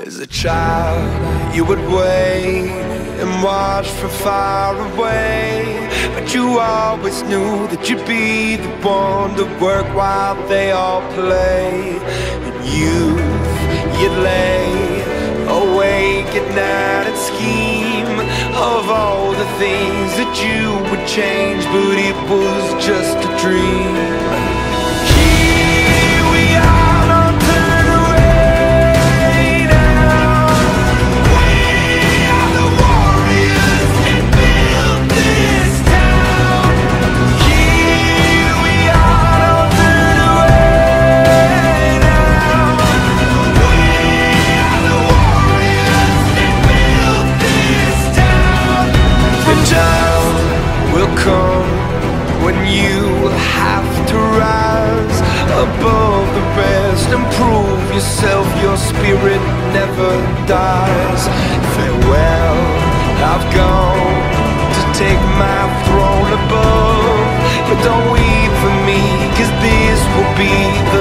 As a child, you would wait and watch from far away, but you always knew that you'd be the one to work while they all play. In youth, you'd lay awake at night and scheme of all the things that you would change, but it was just a dream. When you have to rise above the rest and prove yourself, your spirit never dies. Farewell, I've gone to take my throne above, but don't weep for me, 'cause this will be the